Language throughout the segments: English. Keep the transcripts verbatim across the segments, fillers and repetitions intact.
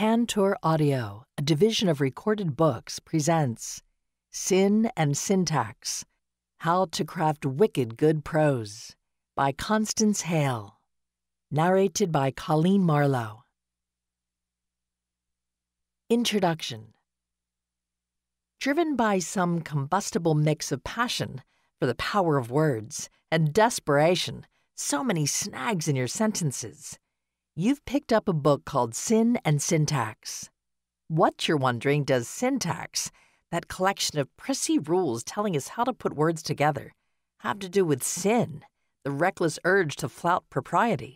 Tantor Audio, a division of Recorded Books, presents Sin and Syntax, How to Craft Wicked Good Prose by Constance Hale. Narrated by Coleen Marlo. Introduction. Driven by some combustible mix of passion for the power of words and desperation, so many snags in your sentences, you've picked up a book called Sin and Syntax. What, you're wondering, does syntax, that collection of prissy rules telling us how to put words together, have to do with sin, the reckless urge to flout propriety?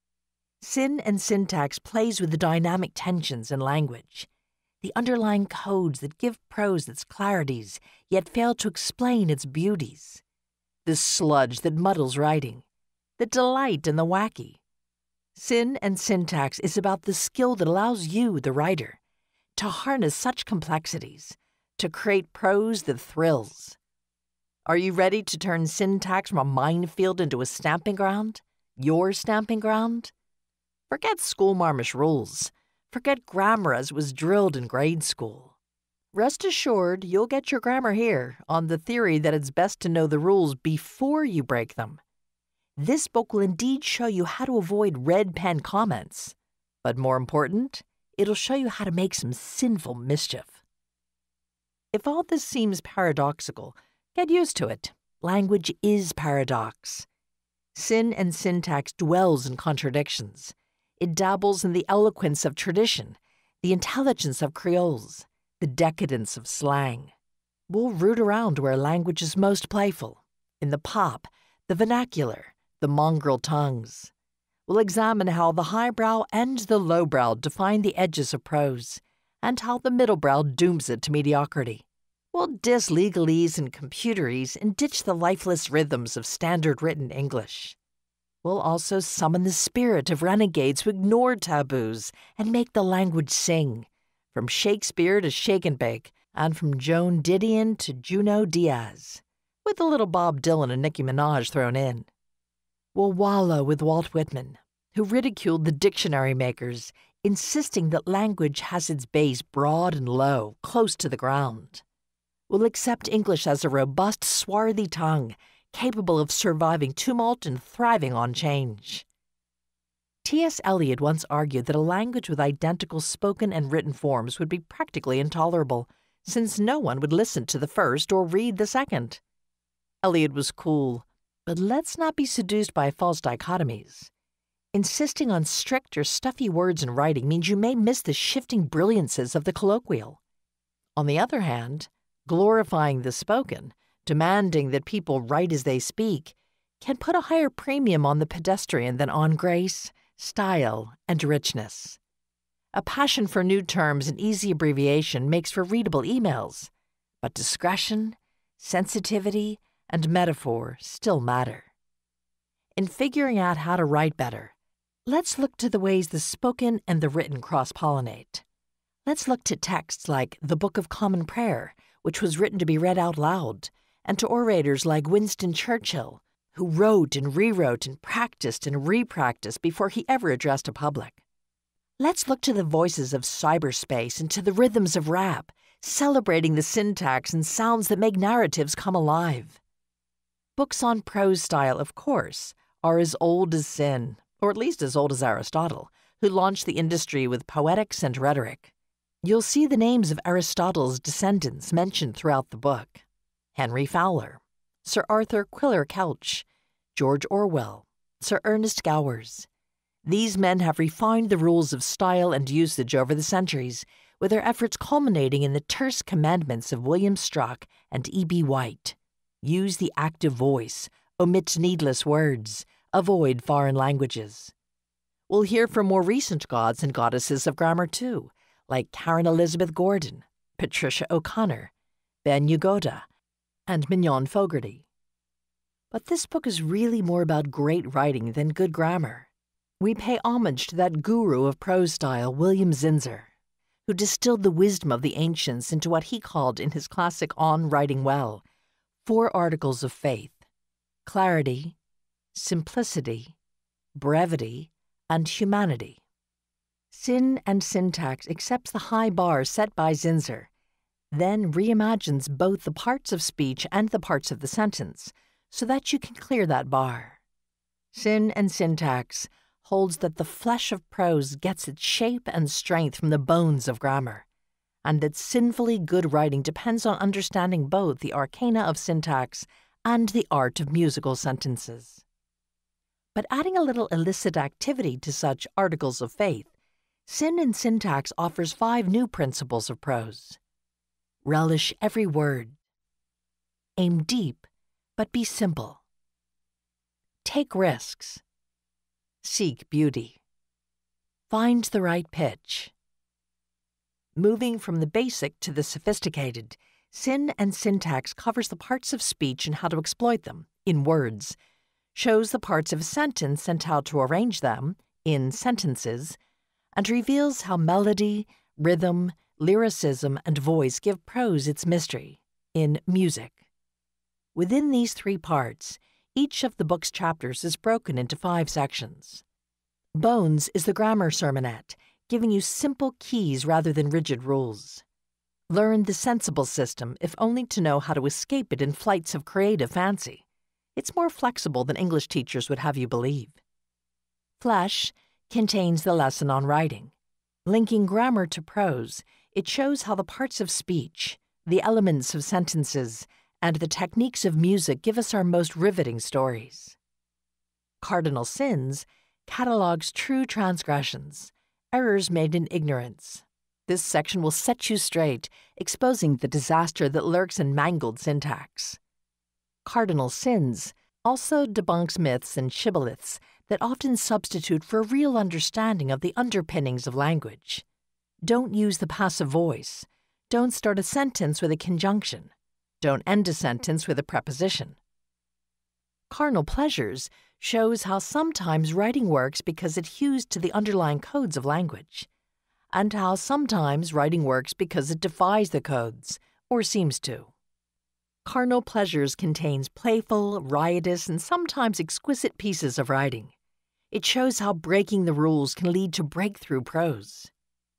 Sin and Syntax plays with the dynamic tensions in language, the underlying codes that give prose its clarities, yet fail to explain its beauties, the sludge that muddles writing, the delight in the wacky. Sin and Syntax is about the skill that allows you, the writer, to harness such complexities, to create prose that thrills. Are you ready to turn syntax from a minefield into a stamping ground? Your stamping ground? Forget schoolmarmish rules. Forget grammar as was drilled in grade school. Rest assured you'll get your grammar here on the theory that it's best to know the rules before you break them. This book will indeed show you how to avoid red pen comments. But more important, it'll show you how to make some sinful mischief. If all this seems paradoxical, get used to it. Language is paradox. Sin and Syntax dwells in contradictions. It dabbles in the eloquence of tradition, the intelligence of creoles, the decadence of slang. We'll root around where language is most playful, in the pop, the vernacular, the mongrel tongues. We'll examine how the highbrow and the lowbrow define the edges of prose, and how the middlebrow dooms it to mediocrity. We'll diss legalese and computerese and ditch the lifeless rhythms of standard written English. We'll also summon the spirit of renegades who ignored taboos and make the language sing, from Shakespeare to Shake and Bake, and from Joan Didion to Juno Diaz, with a little Bob Dylan and Nicki Minaj thrown in. We'll wallow with Walt Whitman, who ridiculed the dictionary makers, insisting that language has its base broad and low, close to the ground. We'll accept English as a robust, swarthy tongue, capable of surviving tumult and thriving on change. T S Eliot once argued that a language with identical spoken and written forms would be practically intolerable, since no one would listen to the first or read the second. Eliot was cool, but let's not be seduced by false dichotomies. Insisting on strict or stuffy words in writing means you may miss the shifting brilliances of the colloquial. On the other hand, glorifying the spoken, demanding that people write as they speak, can put a higher premium on the pedestrian than on grace, style, and richness. A passion for new terms and easy abbreviation makes for readable emails, but discretion, sensitivity, and metaphor still matter. In figuring out how to write better, let's look to the ways the spoken and the written cross-pollinate. Let's look to texts like the Book of Common Prayer, which was written to be read out loud, and to orators like Winston Churchill, who wrote and rewrote and practiced and repracticed before he ever addressed a public. Let's look to the voices of cyberspace and to the rhythms of rap, celebrating the syntax and sounds that make narratives come alive. Books on prose style, of course, are as old as sin, or at least as old as Aristotle, who launched the industry with poetics and rhetoric. You'll see the names of Aristotle's descendants mentioned throughout the book: Henry Fowler, Sir Arthur Quiller Couch, George Orwell, Sir Ernest Gowers. These men have refined the rules of style and usage over the centuries, with their efforts culminating in the terse commandments of William Struck and E B White. Use the active voice, omit needless words, avoid foreign languages. We'll hear from more recent gods and goddesses of grammar too, like Karen Elizabeth Gordon, Patricia O'Connor, Ben Yagoda, and Mignon Fogarty. But this book is really more about great writing than good grammar. We pay homage to that guru of prose style, William Zinsser, who distilled the wisdom of the ancients into what he called in his classic On Writing Well, four articles of faith: clarity, simplicity, brevity, and humanity. Sin and Syntax accepts the high bar set by Zinsser, then reimagines both the parts of speech and the parts of the sentence so that you can clear that bar. Sin and Syntax holds that the flesh of prose gets its shape and strength from the bones of grammar, and that sinfully good writing depends on understanding both the arcana of syntax and the art of musical sentences. But adding a little illicit activity to such articles of faith, Sin and Syntax offers five new principles of prose. Relish every word. Aim deep, but be simple. Take risks. Seek beauty. Find the right pitch. Moving from the basic to the sophisticated, Sin and Syntax covers the parts of speech and how to exploit them, in words, shows the parts of a sentence and how to arrange them, in sentences, and reveals how melody, rhythm, lyricism, and voice give prose its mystery, in music. Within these three parts, each of the book's chapters is broken into five sections. Bones is the grammar sermonette, giving you simple keys rather than rigid rules. Learn the sensible system, if only to know how to escape it in flights of creative fancy. It's more flexible than English teachers would have you believe. Flesh contains the lesson on writing. Linking grammar to prose, it shows how the parts of speech, the elements of sentences, and the techniques of music give us our most riveting stories. Cardinal Sins catalogues true transgressions, errors made in ignorance. This section will set you straight, exposing the disaster that lurks in mangled syntax. Cardinal Sins also debunks myths and shibboleths that often substitute for a real understanding of the underpinnings of language. Don't use the passive voice. Don't start a sentence with a conjunction. Don't end a sentence with a preposition. Carnal Pleasures shows how sometimes writing works because it hews to the underlying codes of language, and how sometimes writing works because it defies the codes, or seems to. Carnal Pleasures contains playful, riotous, and sometimes exquisite pieces of writing. It shows how breaking the rules can lead to breakthrough prose.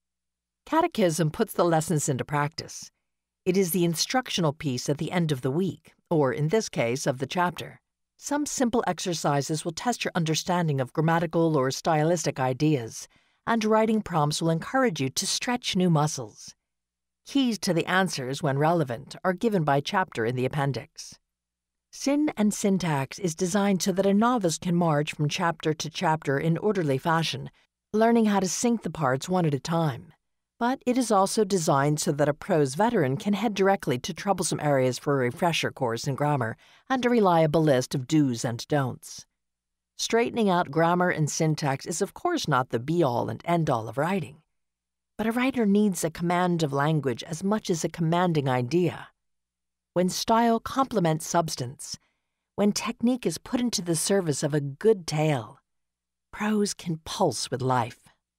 Catechism puts the lessons into practice. It is the instructional piece at the end of the week, or in this case, of the chapter. Some simple exercises will test your understanding of grammatical or stylistic ideas, and writing prompts will encourage you to stretch new muscles. Keys to the answers, when relevant, are given by chapter in the appendix. Sin and Syntax is designed so that a novice can march from chapter to chapter in orderly fashion, learning how to sync the parts one at a time. But it is also designed so that a prose veteran can head directly to troublesome areas for a refresher course in grammar and a reliable list of do's and don'ts. Straightening out grammar and syntax is of course not the be-all and end-all of writing. But a writer needs a command of language as much as a commanding idea. When style complements substance, when technique is put into the service of a good tale, prose can pulse with life.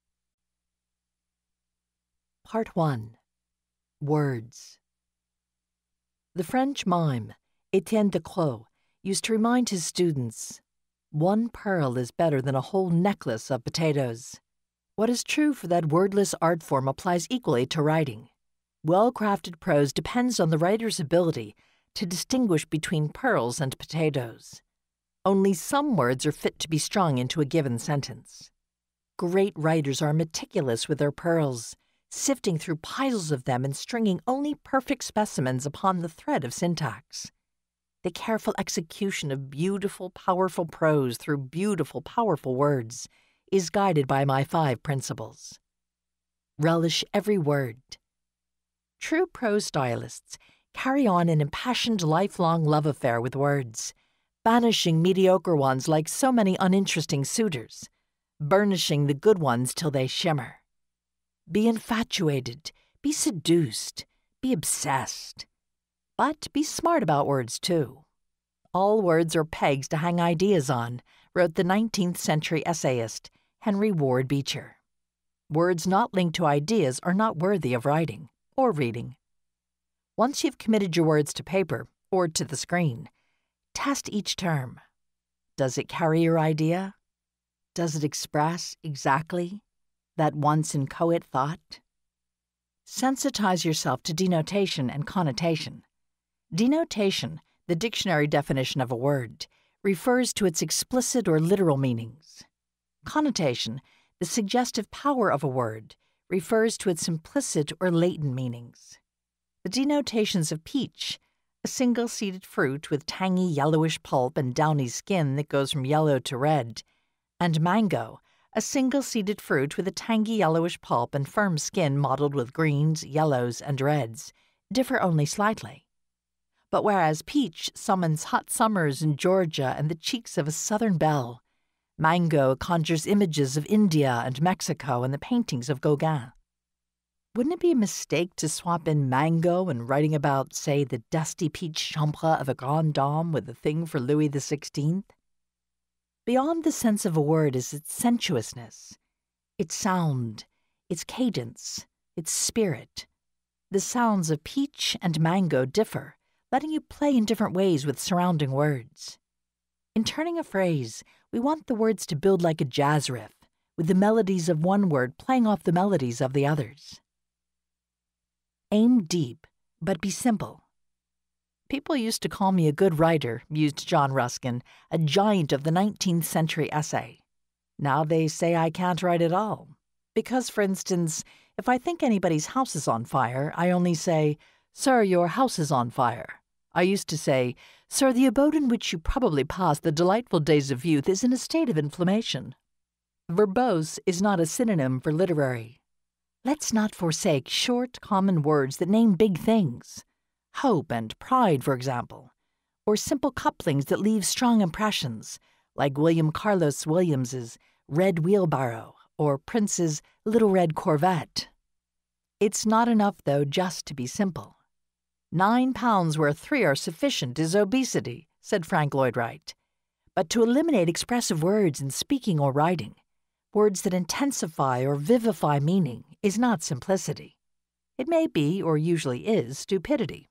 Part one. Words. The French mime, Etienne de Croix, used to remind his students, "One pearl is better than a whole necklace of potatoes." What is true for that wordless art form applies equally to writing. Well-crafted prose depends on the writer's ability to distinguish between pearls and potatoes. Only some words are fit to be strung into a given sentence. Great writers are meticulous with their pearls, sifting through piles of them and stringing only perfect specimens upon the thread of syntax. The careful execution of beautiful, powerful prose through beautiful, powerful words is guided by my five principles. Relish every word. True prose stylists carry on an impassioned lifelong love affair with words, banishing mediocre ones like so many uninteresting suitors, burnishing the good ones till they shimmer. Be infatuated, be seduced, be obsessed. But be smart about words, too. All words are pegs to hang ideas on, wrote the nineteenth century essayist Henry Ward Beecher. Words not linked to ideas are not worthy of writing or reading. Once you've committed your words to paper or to the screen, test each term. Does it carry your idea? Does it express exactly? that once inchoate thought? Sensitize yourself to denotation and connotation. Denotation, the dictionary definition of a word, refers to its explicit or literal meanings. Connotation, the suggestive power of a word, refers to its implicit or latent meanings. The denotations of peach, a single-seeded fruit with tangy yellowish pulp and downy skin that goes from yellow to red, and mango, a single-seeded fruit with a tangy yellowish pulp and firm skin mottled with greens, yellows, and reds, differ only slightly. But whereas peach summons hot summers in Georgia and the cheeks of a southern belle, mango conjures images of India and Mexico and the paintings of Gauguin. Wouldn't it be a mistake to swap in mango and writing about, say, the dusty peach chambre of a grande dame with a thing for Louis the Sixteenth? Beyond the sense of a word is its sensuousness, its sound, its cadence, its spirit. The sounds of peach and mango differ, letting you play in different ways with surrounding words. In turning a phrase, we want the words to build like a jazz riff, with the melodies of one word playing off the melodies of the others. Aim deep, but be simple. People used to call me a good writer, mused John Ruskin, a giant of the nineteenth century essay. Now they say I can't write at all. Because, for instance, if I think anybody's house is on fire, I only say, "Sir, your house is on fire." I used to say, "Sir, the abode in which you probably passed the delightful days of youth is in a state of inflammation." Verbose is not a synonym for literary. Let's not forsake short, common words that name big things. Hope and pride, for example. Or simple couplings that leave strong impressions, like William Carlos Williams's Red Wheelbarrow or Prince's Little Red Corvette. It's not enough, though, just to be simple. Nine pounds where three are sufficient is obesity, said Frank Lloyd Wright. But to eliminate expressive words in speaking or writing, words that intensify or vivify meaning, is not simplicity. It may be, or usually is, stupidity.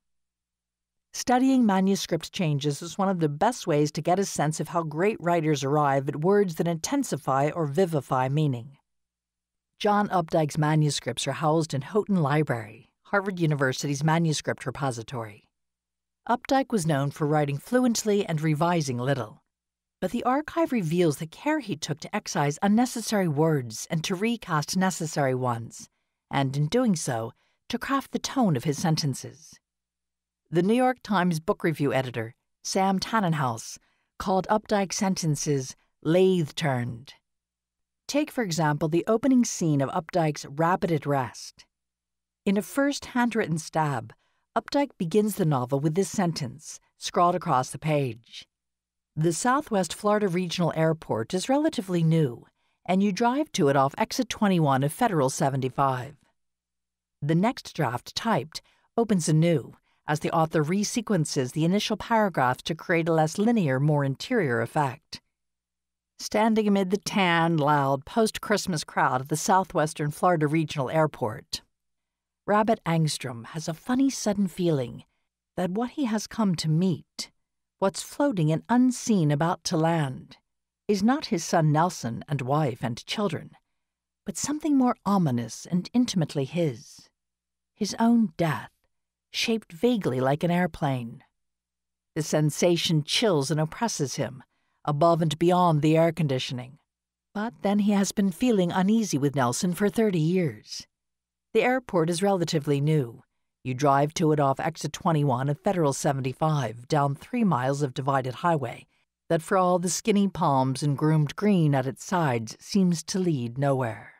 Studying manuscript changes is one of the best ways to get a sense of how great writers arrive at words that intensify or vivify meaning. John Updike's manuscripts are housed in Houghton Library, Harvard University's manuscript repository. Updike was known for writing fluently and revising little. But the archive reveals the care he took to excise unnecessary words and to recast necessary ones, and in doing so, to craft the tone of his sentences. The New York Times book review editor, Sam Tannenhouse, called Updike's sentences lathe-turned. Take, for example, the opening scene of Updike's Rabbit at Rest. In a first handwritten stab, Updike begins the novel with this sentence, scrawled across the page. The Southwest Florida Regional Airport is relatively new, and you drive to it off exit twenty-one of Federal seventy-five. The next draft, typed, opens anew, as the author resequences the initial paragraphs to create a less linear, more interior effect. Standing amid the tan, loud, post-Christmas crowd of the Southwestern Florida Regional Airport, Rabbit Angstrom has a funny sudden feeling that what he has come to meet, what's floating and unseen about to land, is not his son Nelson and wife and children, but something more ominous and intimately his, his own death, shaped vaguely like an airplane. The sensation chills and oppresses him, above and beyond the air conditioning. But then he has been feeling uneasy with Nelson for thirty years. The airport is relatively new. You drive to it off exit twenty-one of Federal seventy-five, down three miles of divided highway, that for all the skinny palms and groomed green at its sides seems to lead nowhere.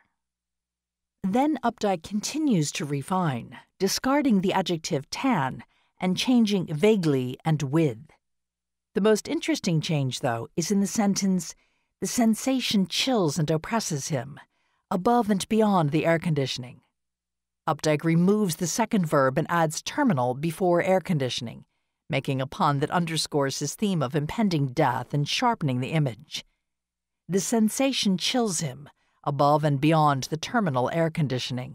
Then Updike continues to refine, discarding the adjective tan and changing vaguely and with. The most interesting change, though, is in the sentence, "The sensation chills and oppresses him, above and beyond the air conditioning." Updike removes the second verb and adds terminal before air conditioning, making a pun that underscores his theme of impending death and sharpening the image. The sensation chills him, above and beyond the terminal air conditioning.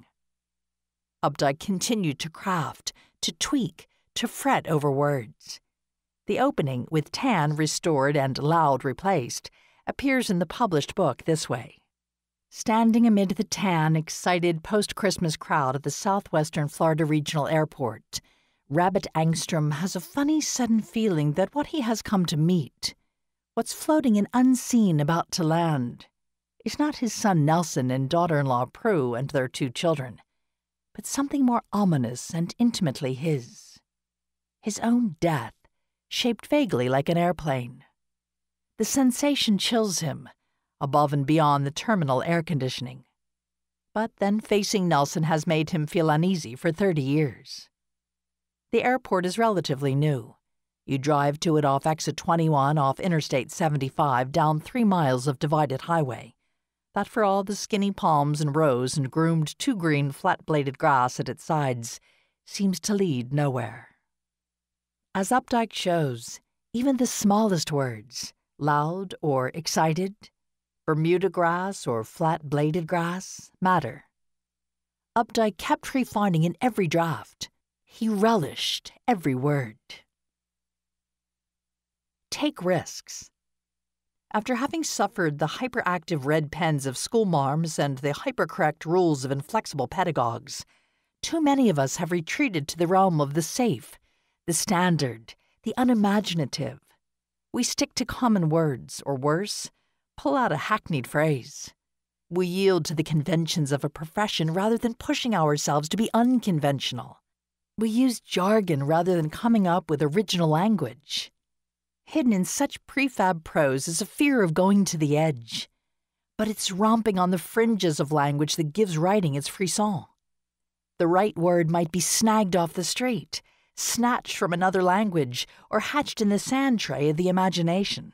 Updike continued to craft, to tweak, to fret over words. The opening, with tan restored and loud replaced, appears in the published book this way. Standing amid the tan, excited post-Christmas crowd at the southwestern Florida Regional Airport, Rabbit Angstrom has a funny sudden feeling that what he has come to meet, what's floating and unseen about to land, is not his son Nelson and daughter-in-law Prue and their two children, but something more ominous and intimately his. His own death, shaped vaguely like an airplane. The sensation chills him, above and beyond the terminal air conditioning. But then facing Nelson has made him feel uneasy for thirty years. The airport is relatively new. You drive to it off exit twenty-one off Interstate seventy-five down three miles of divided highway. That for all the skinny palms and rows and groomed two-green flat-bladed grass at its sides seems to lead nowhere. As Updike shows, even the smallest words, loud or excited, Bermuda grass or flat-bladed grass, matter. Updike kept refining in every draft. He relished every word. Take risks. After having suffered the hyperactive red pens of schoolmarms and the hypercorrect rules of inflexible pedagogues, too many of us have retreated to the realm of the safe, the standard, the unimaginative. We stick to common words, or worse, pull out a hackneyed phrase. We yield to the conventions of a profession rather than pushing ourselves to be unconventional. We use jargon rather than coming up with original language. Hidden in such prefab prose is a fear of going to the edge. But it's romping on the fringes of language that gives writing its frisson. The right word might be snagged off the street, snatched from another language, or hatched in the sand tray of the imagination.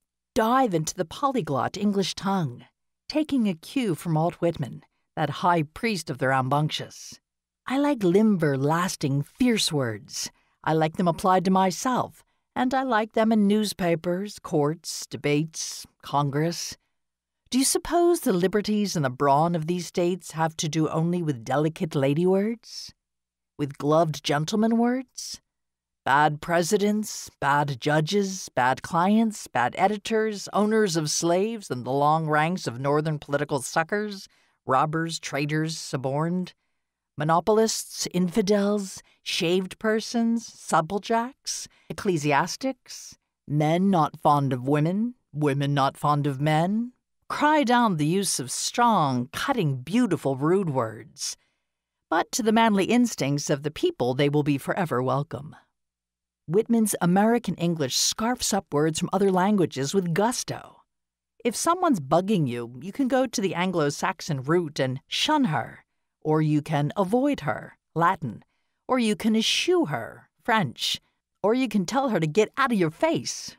Dive into the polyglot English tongue, taking a cue from Walt Whitman, that high priest of the rambunctious. I like limber, lasting, fierce words. I like them applied to myself, and I like them in newspapers, courts, debates, Congress. Do you suppose the liberties and the brawn of these states have to do only with delicate lady words? With gloved gentleman words? Bad presidents, bad judges, bad clients, bad editors, owners of slaves, and the long ranks of northern political suckers, robbers, traitors, suborned, monopolists, infidels, shaved persons, supplejacks, ecclesiastics, men not fond of women, women not fond of men. Cry down the use of strong, cutting, beautiful, rude words. But to the manly instincts of the people they will be forever welcome. Whitman's American English scarfs up words from other languages with gusto. If someone's bugging you, you can go to the Anglo-Saxon root and shun her, or you can avoid her, Latin, or you can eschew her, French, or you can tell her to get out of your face.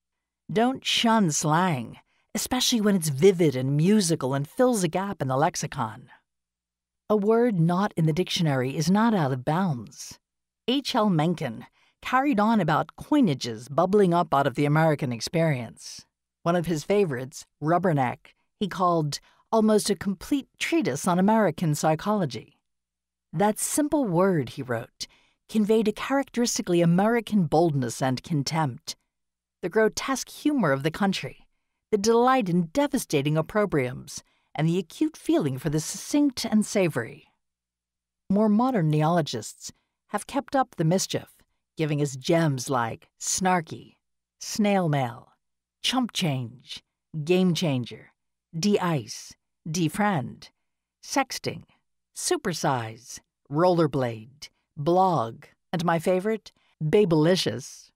Don't shun slang, especially when it's vivid and musical and fills a gap in the lexicon. A word not in the dictionary is not out of bounds. H L Mencken carried on about coinages bubbling up out of the American experience. One of his favorites, Rubberneck, he called almost a complete treatise on American psychology. That simple word, he wrote, conveyed a characteristically American boldness and contempt, the grotesque humor of the country, the delight in devastating opprobriums, and the acute feeling for the succinct and savory. More modern neologists have kept up the mischief, giving us gems like snarky, snail mail, chump change, game changer, de-ice, de-friend, sexting, supersize, rollerblade, blog, and my favorite, babelicious.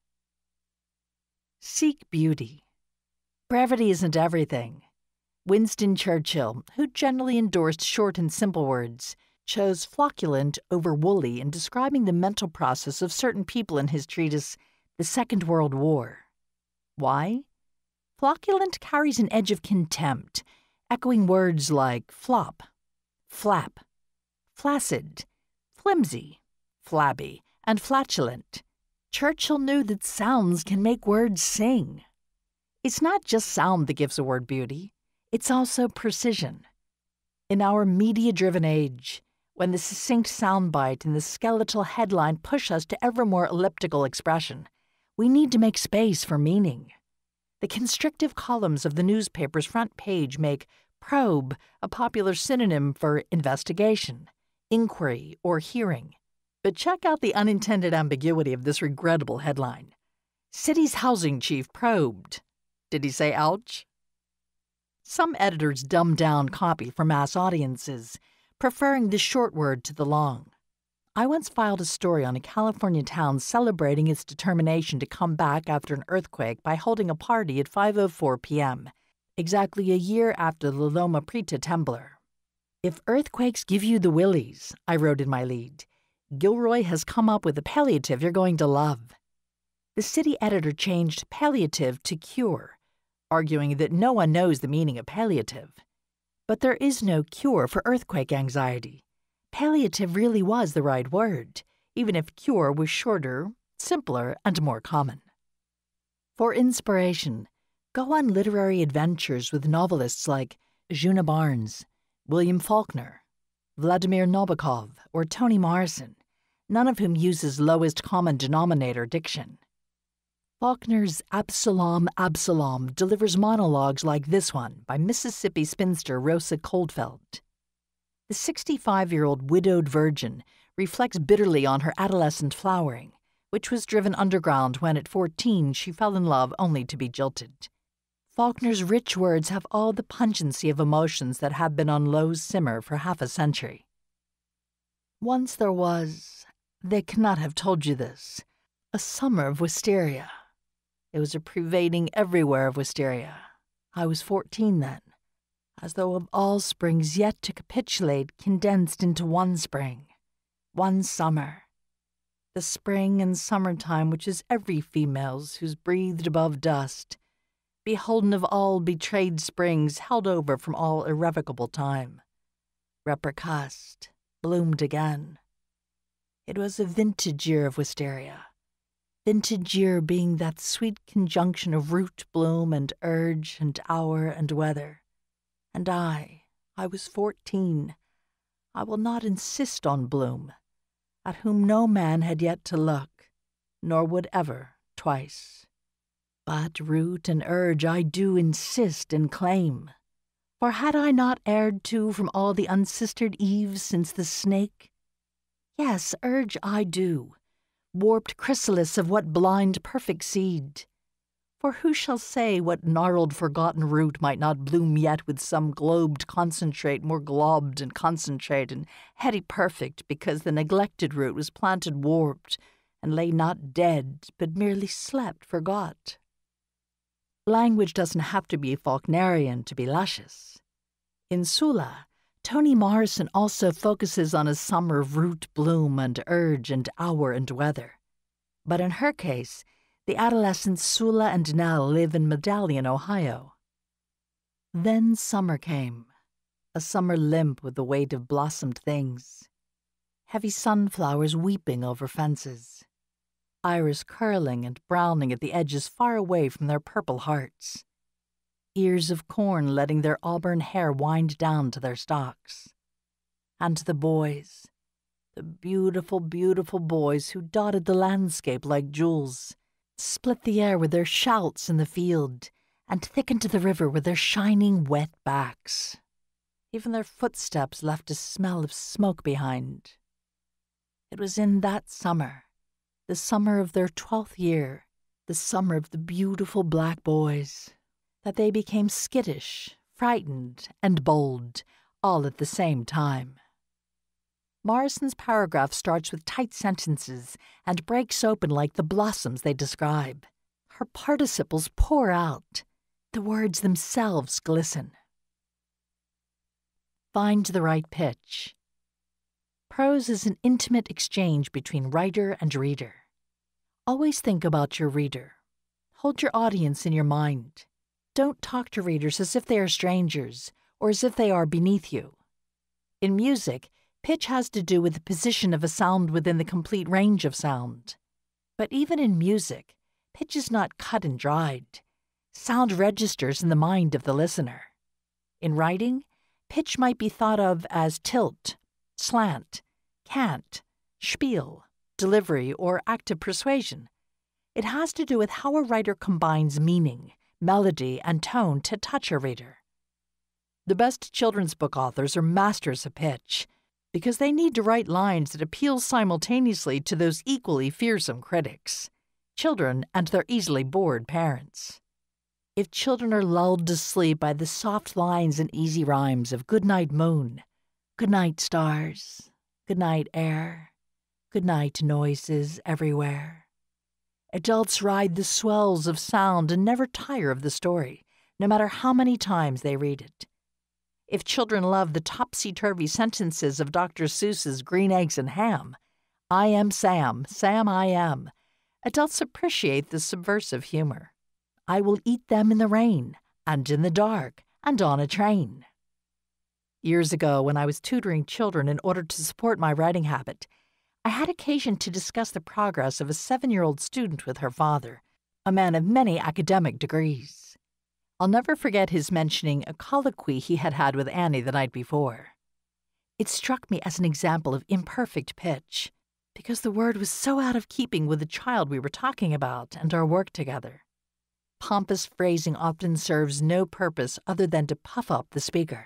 Seek beauty. Brevity isn't everything. Winston Churchill, who generally endorsed short and simple words, chose flocculent over woolly in describing the mental process of certain people in his treatise, The Second World War. Why? Flocculent carries an edge of contempt, echoing words like flop, flap, flaccid, flimsy, flabby, and flatulent. Churchill knew that sounds can make words sing. It's not just sound that gives a word beauty. It's also precision. In our media-driven age, when the succinct soundbite and the skeletal headline push us to ever more elliptical expression, we need to make space for meaning. The constrictive columns of the newspaper's front page make Probe, a popular synonym for investigation, inquiry, or hearing. But check out the unintended ambiguity of this regrettable headline. City's housing chief probed. Did he say ouch? Some editors dumb down copy for mass audiences, preferring the short word to the long. I once filed a story on a California town celebrating its determination to come back after an earthquake by holding a party at five oh four p.m., exactly a year after the Loma Prieta temblor. If earthquakes give you the willies, I wrote in my lead, Gilroy has come up with a palliative you're going to love. The city editor changed palliative to cure, arguing that no one knows the meaning of palliative. But there is no cure for earthquake anxiety. Palliative really was the right word, even if cure was shorter, simpler, and more common. For inspiration, go on literary adventures with novelists like Juna Barnes, William Faulkner, Vladimir Nabokov, or Toni Morrison, none of whom uses lowest common denominator diction. Faulkner's Absalom, Absalom delivers monologues like this one by Mississippi spinster Rosa Coldfeld. The sixty-five-year-old widowed virgin reflects bitterly on her adolescent flowering, which was driven underground when at fourteen she fell in love only to be jilted. Faulkner's rich words have all the pungency of emotions that have been on low simmer for half a century. Once there was, they cannot have told you this, a summer of wisteria. It was a pervading everywhere of wisteria. I was fourteen then, as though of all springs yet to capitulate condensed into one spring, one summer. The spring and summertime which is every female's who's breathed above dust, beholden of all betrayed springs held over from all irrevocable time, repercussed, bloomed again. It was a vintage year of wisteria. Vintage year being that sweet conjunction of root, bloom, and urge, and hour, and weather. And I, I was fourteen. I will not insist on bloom, at whom no man had yet to look, nor would ever twice. But root and urge I do insist and claim. For had I not erred too from all the unsistered eves since the snake? Yes, urge I do. Warped chrysalis of what blind perfect seed? For who shall say what gnarled forgotten root might not bloom yet with some globed concentrate more globed and concentrate and heady perfect because the neglected root was planted warped and lay not dead but merely slept forgot? Language doesn't have to be Faulknerian to be luscious. In Sula, Toni Morrison also focuses on a summer of root, bloom, and urge, and hour, and weather. But in her case, the adolescents Sula and Nell live in Medallion, Ohio. Then summer came, a summer limp with the weight of blossomed things. Heavy sunflowers weeping over fences. Iris curling and browning at the edges far away from their purple hearts. Ears of corn letting their auburn hair wind down to their stalks. And the boys, the beautiful, beautiful boys who dotted the landscape like jewels, split the air with their shouts in the field, and thickened the river with their shining, wet backs. Even their footsteps left a smell of smoke behind. It was in that summer, the summer of their twelfth year, the summer of the beautiful black boys, that they became skittish, frightened, and bold, all at the same time. Morrison's paragraph starts with tight sentences and breaks open like the blossoms they describe. Her participles pour out. The words themselves glisten. Find the right pitch. Prose is an intimate exchange between writer and reader. Always think about your reader. Hold your audience in your mind. Don't talk to readers as if they are strangers or as if they are beneath you. In music, pitch has to do with the position of a sound within the complete range of sound. But even in music, pitch is not cut and dried. Sound registers in the mind of the listener. In writing, pitch might be thought of as tilt, slant, cant, spiel, delivery, or active persuasion. It has to do with how a writer combines meaning, melody, and tone to touch a reader. The best children's book authors are masters of pitch, because they need to write lines that appeal simultaneously to those equally fearsome critics, children and their easily bored parents. If children are lulled to sleep by the soft lines and easy rhymes of "Good night, moon," "Good night, stars," "Good night, air," "Good night, noises everywhere," adults ride the swells of sound and never tire of the story, no matter how many times they read it. If children love the topsy-turvy sentences of Doctor Seuss's Green Eggs and Ham, "I am Sam, Sam I am," adults appreciate the subversive humor. "I will eat them in the rain, and in the dark, and on a train." Years ago, when I was tutoring children in order to support my writing habit, I had occasion to discuss the progress of a seven-year-old student with her father, a man of many academic degrees. I'll never forget his mentioning a colloquy he had had with Annie the night before. It struck me as an example of imperfect pitch, because the word was so out of keeping with the child we were talking about and our work together. Pompous phrasing often serves no purpose other than to puff up the speaker.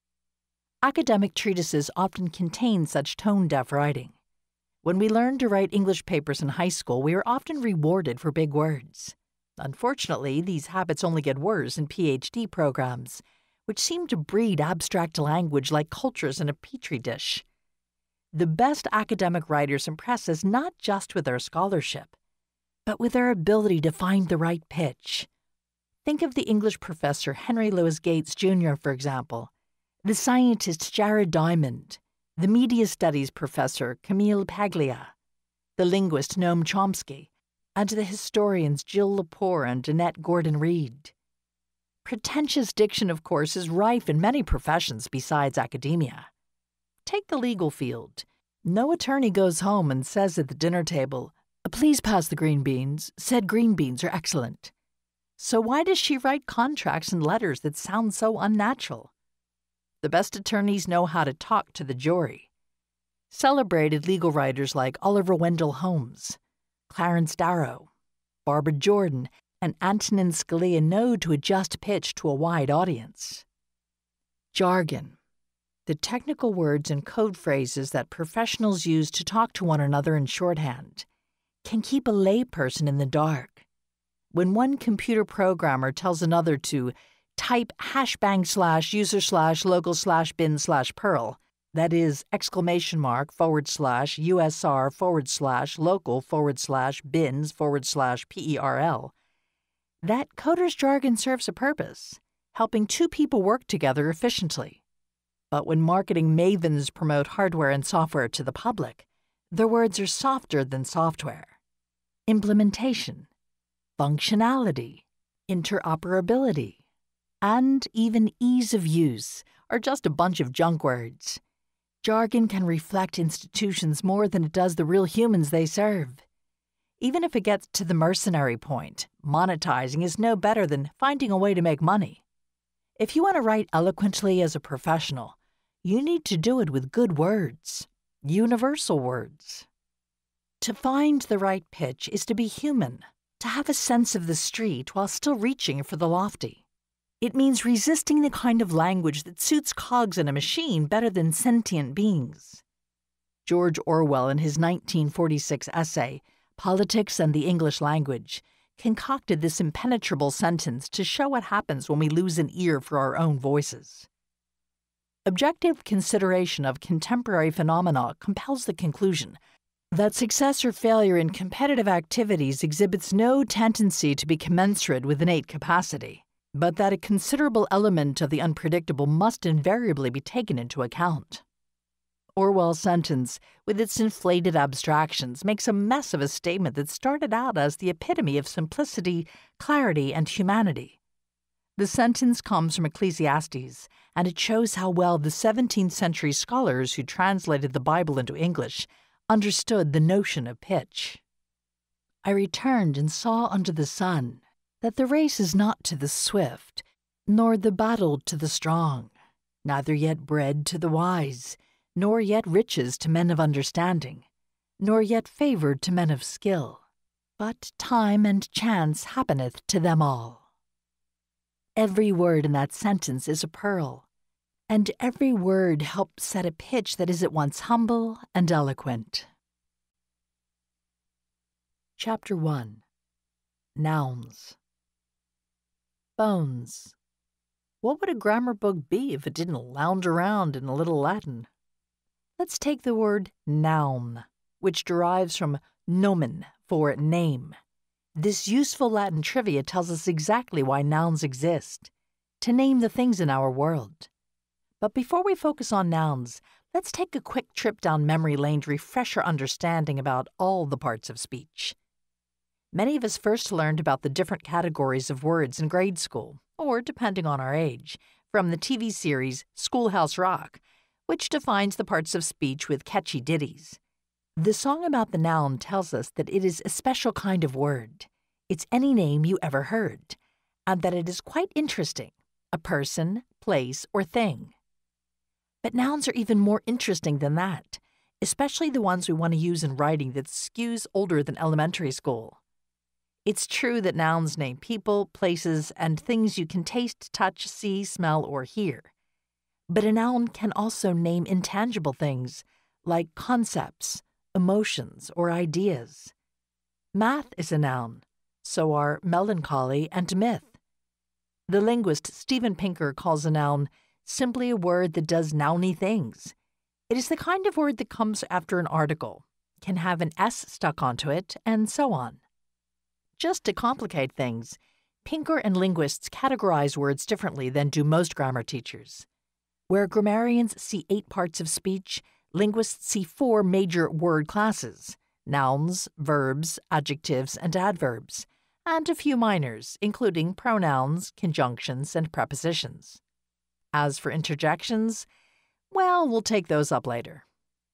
Academic treatises often contain such tone-deaf writing. When we learned to write English papers in high school, we were often rewarded for big words. Unfortunately, these habits only get worse in P H D programs, which seem to breed abstract language like cultures in a petri dish. The best academic writers impress us not just with their scholarship, but with their ability to find the right pitch. Think of the English professor Henry Louis Gates Junior, for example, the scientist Jared Diamond, the media studies professor Camille Paglia, the linguist Noam Chomsky, and the historians Jill Lepore and Annette Gordon-Reed. Pretentious diction, of course, is rife in many professions besides academia. Take the legal field. No attorney goes home and says at the dinner table, "Please pass the green beans. Said green beans are excellent." So why does she write contracts and letters that sound so unnatural? The best attorneys know how to talk to the jury. Celebrated legal writers like Oliver Wendell Holmes, Clarence Darrow, Barbara Jordan, and Antonin Scalia know to adjust pitch to a wide audience. Jargon, the technical words and code phrases that professionals use to talk to one another in shorthand, can keep a layperson in the dark. When one computer programmer tells another to type hashbang slash user slash local slash bin slash Perl, that is exclamation mark forward slash USR forward slash local forward slash bins forward slash PERL, that coder's jargon serves a purpose, helping two people work together efficiently. But when marketing mavens promote hardware and software to the public, their words are softer than software. Implementation, functionality, interoperability, and even ease of use are just a bunch of junk words. Jargon can reflect institutions more than it does the real humans they serve. Even if it gets to the mercenary point, monetizing is no better than finding a way to make money. If you want to write eloquently as a professional, you need to do it with good words, universal words. To find the right pitch is to be human, to have a sense of the street while still reaching for the lofty. It means resisting the kind of language that suits cogs in a machine better than sentient beings. George Orwell, in his nineteen forty-six essay, Politics and the English Language, concocted this impenetrable sentence to show what happens when we lose an ear for our own voices. Objective consideration of contemporary phenomena compels the conclusion that success or failure in competitive activities exhibits no tendency to be commensurate with innate capacity, but that a considerable element of the unpredictable must invariably be taken into account. Orwell's sentence, with its inflated abstractions, makes a mess of a statement that started out as the epitome of simplicity, clarity, and humanity. The sentence comes from Ecclesiastes, and it shows how well the seventeenth century scholars who translated the Bible into English understood the notion of pitch. I returned and saw under the sun that the race is not to the swift, nor the battle to the strong, neither yet bread to the wise, nor yet riches to men of understanding, nor yet favour to men of skill, but time and chance happeneth to them all. Every word in that sentence is a pearl, and every word helps set a pitch that is at once humble and eloquent. Chapter one. Nouns. Bones. What would a grammar book be if it didn't lounge around in a little Latin? Let's take the word noun, which derives from nomen, for name. This useful Latin trivia tells us exactly why nouns exist, to name the things in our world. But before we focus on nouns, let's take a quick trip down memory lane to refresh our understanding about all the parts of speech. Many of us first learned about the different categories of words in grade school, or depending on our age, from the T V series Schoolhouse Rock, which defines the parts of speech with catchy ditties. The song about the noun tells us that it is a special kind of word. It's any name you ever heard, and that it is quite interesting, a person, place, or thing. But nouns are even more interesting than that, especially the ones we want to use in writing that skews older than elementary school. It's true that nouns name people, places, and things you can taste, touch, see, smell, or hear. But a noun can also name intangible things, like concepts, emotions, or ideas. Math is a noun, so are melancholy and myth. The linguist Steven Pinker calls a noun simply a word that does nouny things. It is the kind of word that comes after an article, can have an S stuck onto it, and so on. Just to complicate things, Pinker and linguists categorize words differently than do most grammar teachers. Where grammarians see eight parts of speech, linguists see four major word classes: nouns, verbs, adjectives, and adverbs, and a few minors, including pronouns, conjunctions, and prepositions. As for interjections, well, we'll take those up later.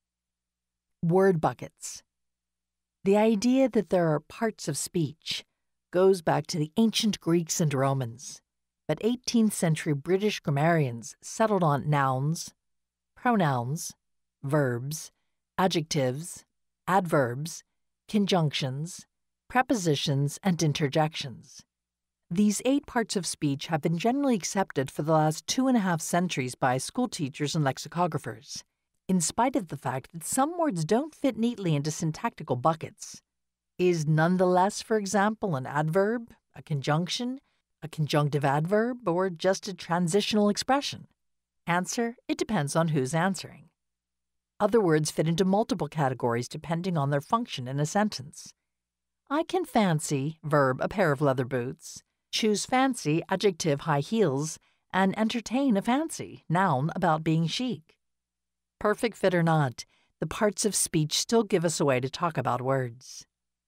Word buckets. The idea that there are parts of speech goes back to the ancient Greeks and Romans, but eighteenth century British grammarians settled on nouns, pronouns, verbs, adjectives, adverbs, conjunctions, prepositions, and interjections. These eight parts of speech have been generally accepted for the last two and a half centuries by school teachers and lexicographers, in spite of the fact that some words don't fit neatly into syntactical buckets. Is nonetheless, for example, an adverb, a conjunction, a conjunctive adverb, or just a transitional expression? Answer: it depends on who's answering. Other words fit into multiple categories depending on their function in a sentence. I can fancy, verb, a pair of leather boots, choose fancy, adjective, high heels, and entertain a fancy, noun, about being chic. Perfect fit or not, the parts of speech still give us a way to talk about words.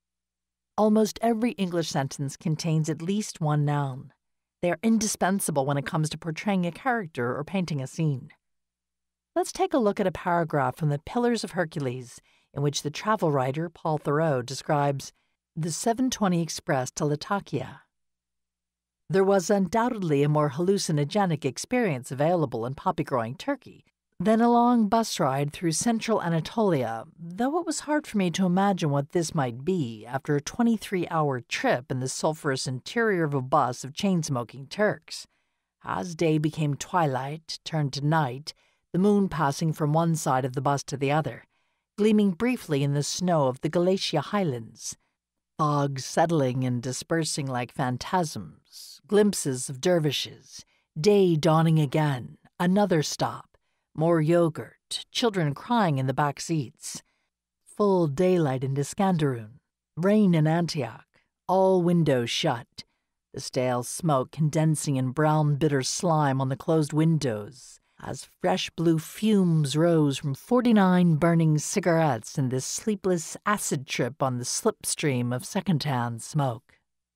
Almost every English sentence contains at least one noun. They are indispensable when it comes to portraying a character or painting a scene. Let's take a look at a paragraph from The Pillars of Hercules, in which the travel writer Paul Thoreau describes the seven twenty Express to Latakia. There was undoubtedly a more hallucinogenic experience available in poppy-growing Turkey than a long bus ride through central Anatolia, though it was hard for me to imagine what this might be after a twenty-three hour trip in the sulphurous interior of a bus of chain-smoking Turks. As day became twilight, turned to night, the moon passing from one side of the bus to the other, gleaming briefly in the snow of the Galatia highlands, fog settling and dispersing like phantasms, glimpses of dervishes, day dawning again, another stop, more yogurt, children crying in the back seats, full daylight in Iskenderun, rain in Antioch, all windows shut, the stale smoke condensing in brown bitter slime on the closed windows as fresh blue fumes rose from forty-nine burning cigarettes in this sleepless acid trip on the slipstream of second-hand smoke.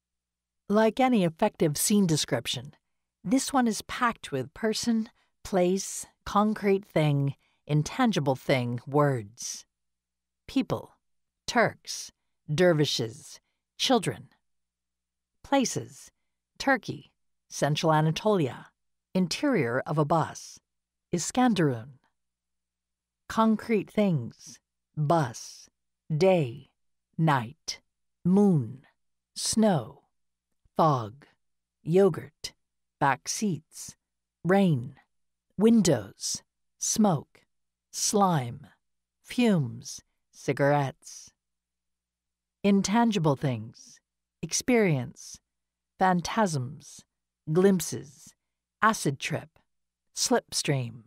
Like any effective scene description, this one is packed with person, place, concrete thing, intangible thing, words. People, Turks, dervishes, children. Places, Turkey, Central Anatolia, interior of a bus, Iskenderun. Concrete things, bus, day, night, moon, snow, fog, yogurt, back seats, rain, windows, smoke, slime, fumes, cigarettes. Intangible things, experience, phantasms, glimpses, acid trip, slipstream.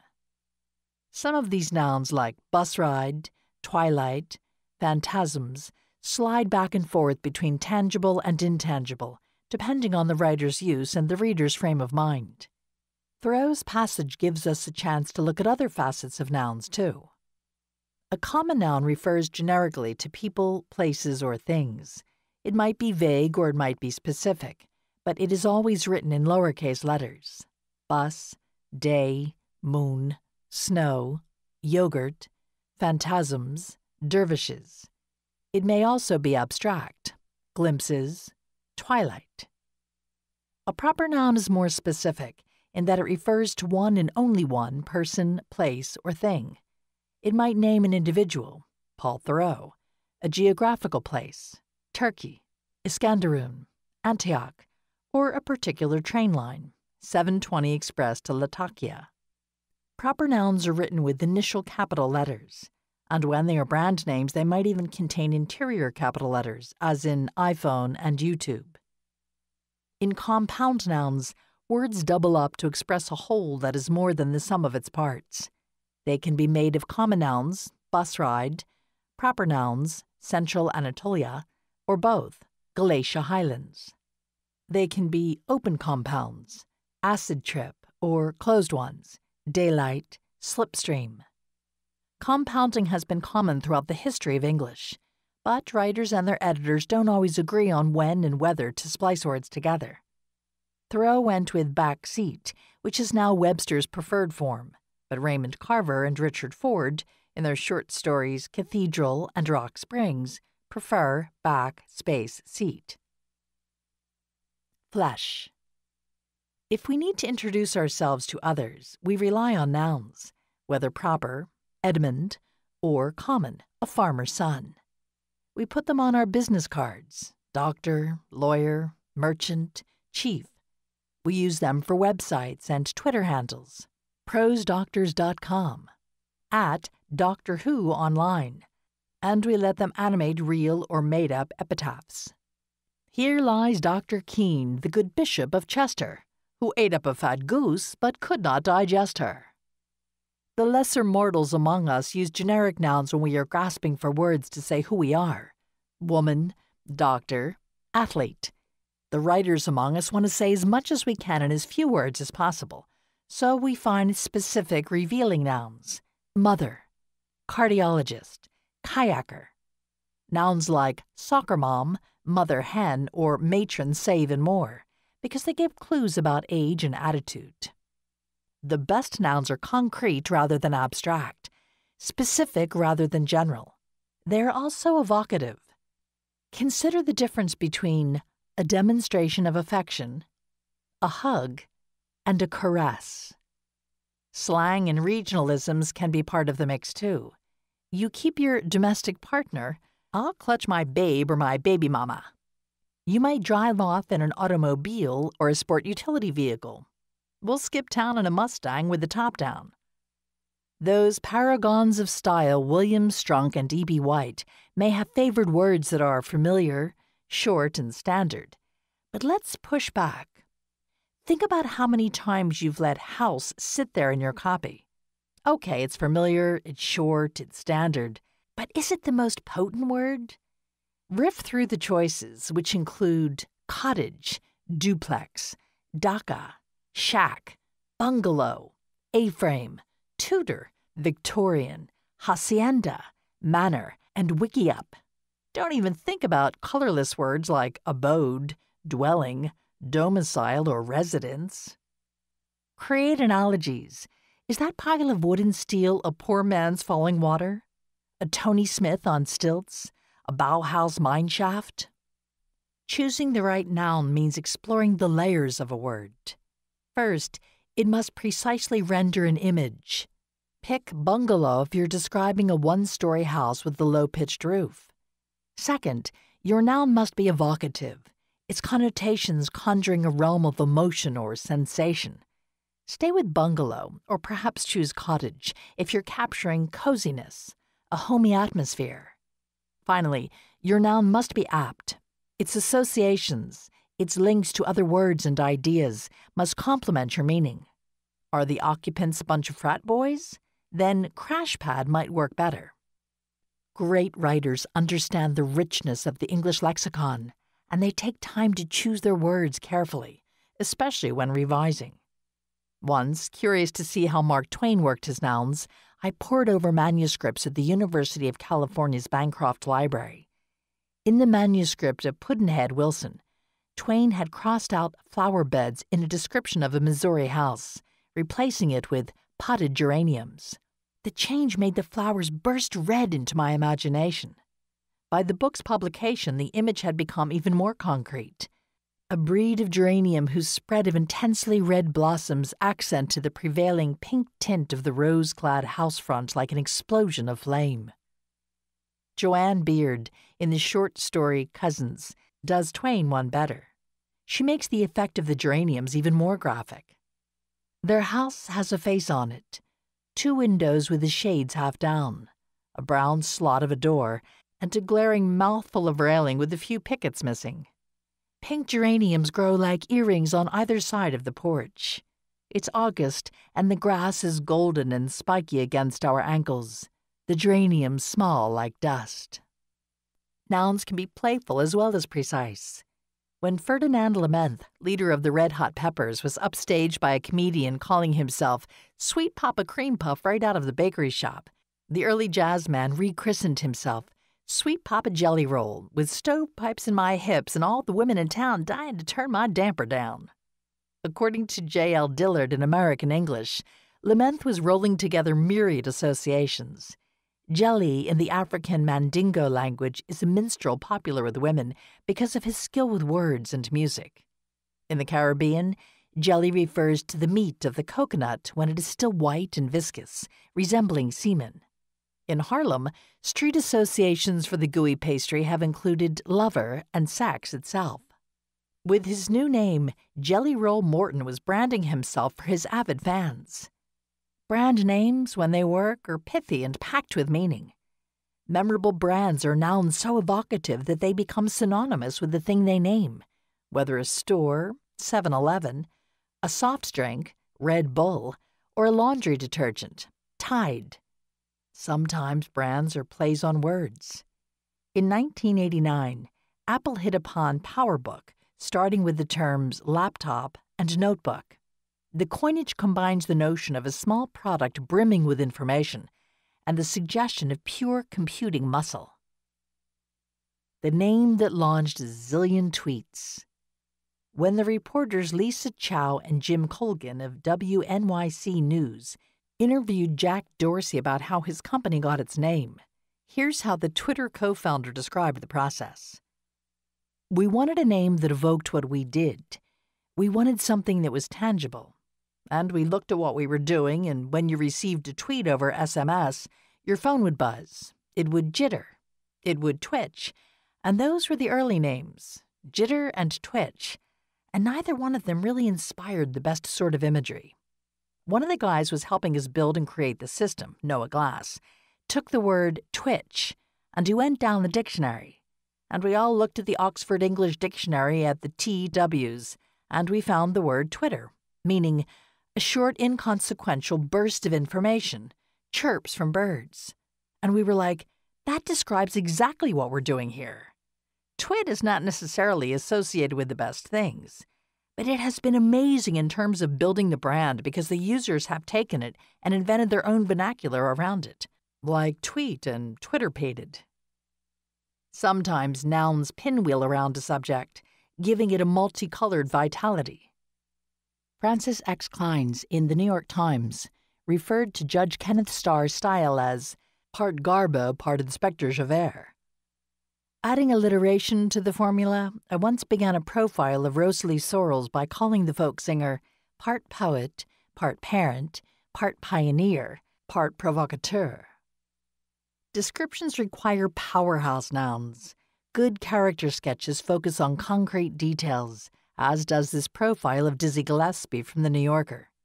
Some of these nouns like bus ride, twilight, phantasms slide back and forth between tangible and intangible, depending on the writer's use and the reader's frame of mind. Thoreau's passage gives us a chance to look at other facets of nouns, too. A common noun refers generically to people, places, or things. It might be vague or it might be specific, but it is always written in lowercase letters. Bus, day, moon, snow, yogurt, phantasms, dervishes. It may also be abstract, glimpses, twilight. A proper noun is more specific in that it refers to one and only one person, place, or thing. It might name an individual, Paul Thoreau, a geographical place, Turkey, Iskandarun, Antioch, or a particular train line, seven twenty Express to Latakia. Proper nouns are written with initial capital letters, and when they are brand names, they might even contain interior capital letters, as in iPhone and YouTube. In compound nouns, words double up to express a whole that is more than the sum of its parts. They can be made of common nouns, bus ride, proper nouns, Central Anatolia, or both, Galatia Highlands. They can be open compounds, acid trip, or closed ones, daylight, slipstream. Compounding has been common throughout the history of English, but writers and their editors don't always agree on when and whether to splice words together. Thoreau went with back seat, which is now Webster's preferred form, but Raymond Carver and Richard Ford, in their short stories Cathedral and Rock Springs, prefer back space seat. Flesh. If we need to introduce ourselves to others, we rely on nouns, whether proper, Edmund, or common, a farmer's son. We put them on our business cards, doctor, lawyer, merchant, chief. We use them for websites and Twitter handles, prose doctors dot com, at Doctor Who online, and we let them animate real or made-up epitaphs. Here lies Doctor Keene, the good bishop of Chester, who ate up a fat goose but could not digest her. The lesser mortals among us use generic nouns when we are grasping for words to say who we are. Woman, doctor, athlete. The writers among us want to say as much as we can in as few words as possible, so we find specific revealing nouns. Mother, cardiologist, kayaker. Nouns like soccer mom, mother hen, or matron say even more, because they give clues about age and attitude. The best nouns are concrete rather than abstract, specific rather than general. They are also evocative. Consider the difference between a demonstration of affection, a hug, and a caress. Slang and regionalisms can be part of the mix too. You keep your domestic partner, I'll clutch my babe or my baby mama. You might drive off in an automobile or a sport utility vehicle. We'll skip town in a Mustang with the top down. Those paragons of style, William Strunk and E B White, may have favored words that are familiar, short, and standard. But let's push back. Think about how many times you've let house sit there in your copy. Okay, it's familiar, it's short, it's standard, but is it the most potent word? Riff through the choices, which include cottage, duplex, dacha, shack, bungalow, A-frame, Tudor, Victorian, hacienda, manor, and wiki-up. Don't even think about colorless words like abode, dwelling, domicile, or residence. Create analogies. Is that pile of wood and steel a poor man's falling water? A Tony Smith on stilts? A Bauhaus mine shaft? Choosing the right noun means exploring the layers of a word. First, it must precisely render an image. Pick bungalow if you're describing a one-story house with a low-pitched roof. Second, your noun must be evocative, its connotations conjuring a realm of emotion or sensation. Stay with bungalow, or perhaps choose cottage if you're capturing coziness, a homey atmosphere. Finally, your noun must be apt. Its associations, its links to other words and ideas must complement your meaning. Are the occupants a bunch of frat boys? Then crash pad might work better. Great writers understand the richness of the English lexicon, and they take time to choose their words carefully, especially when revising. Once, curious to see how Mark Twain worked his nouns, I pored over manuscripts at the University of California's Bancroft Library. In the manuscript of Pudd'nhead Wilson, Twain had crossed out flower beds in a description of a Missouri house, replacing it with potted geraniums. The change made the flowers burst red into my imagination. By the book's publication, the image had become even more concrete. A breed of geranium whose spread of intensely red blossoms accented the prevailing pink tint of the rose-clad house front like an explosion of flame. Joanne Beard, in the short story Cousins, does Twain one better. She makes the effect of the geraniums even more graphic. Their house has a face on it, two windows with the shades half down, a brown slot of a door, and a glaring mouthful of railing with a few pickets missing. Pink geraniums grow like earrings on either side of the porch. It's August, and the grass is golden and spiky against our ankles, the geraniums small like dust. Nouns can be playful as well as precise. When Ferdinand Lameth, leader of the Red Hot Peppers, was upstaged by a comedian calling himself Sweet Papa Cream Puff right out of the bakery shop, the early jazz man rechristened himself Sweet Papa Jelly Roll, with stovepipes in my hips and all the women in town dying to turn my damper down. According to J L Dillard in American English, Lameth was rolling together myriad associations. Jelly in the African Mandingo language is a minstrel popular with women because of his skill with words and music. In the Caribbean, jelly refers to the meat of the coconut when it is still white and viscous, resembling semen. In Harlem, street associations for the gooey pastry have included lover and sex itself. With his new name, Jelly Roll Morton was branding himself for his avid fans. Brand names, when they work, are pithy and packed with meaning. Memorable brands are nouns so evocative that they become synonymous with the thing they name, whether a store, seven eleven, a soft drink, Red Bull, or a laundry detergent, Tide. Sometimes brands are plays on words. In nineteen eighty-nine, Apple hit upon PowerBook, starting with the terms laptop and notebook. The coinage combines the notion of a small product brimming with information and the suggestion of pure computing muscle. The name that launched a zillion tweets. When the reporters Lisa Chow and Jim Colgan of W N Y C News interviewed Jack Dorsey about how his company got its name, here's how the Twitter co-founder described the process. We wanted a name that evoked what we did. We wanted something that was tangible. And we looked at what we were doing, and when you received a tweet over S M S, your phone would buzz, it would jitter, it would twitch, and those were the early names, Jitter and Twitch, and neither one of them really inspired the best sort of imagery. One of the guys was helping us build and create the system, Noah Glass, took the word twitch, and he went down the dictionary. And we all looked at the Oxford English Dictionary at the T Ws, and we found the word Twitter, meaning a short, inconsequential burst of information, chirps from birds. And we were like, that describes exactly what we're doing here. Twit is not necessarily associated with the best things, but it has been amazing in terms of building the brand because the users have taken it and invented their own vernacular around it, like tweet and Twitter-pated. Sometimes nouns pinwheel around a subject, giving it a multicolored vitality. Francis X. Kleins in the New York Times referred to Judge Kenneth Starr's style as part Garbo, part Inspector Javert. Adding alliteration to the formula, I once began a profile of Rosalie Sorrells by calling the folk singer part poet, part parent, part pioneer, part provocateur. Descriptions require powerhouse nouns. Good character sketches focus on concrete details, as does this profile of Dizzy Gillespie from The New Yorker.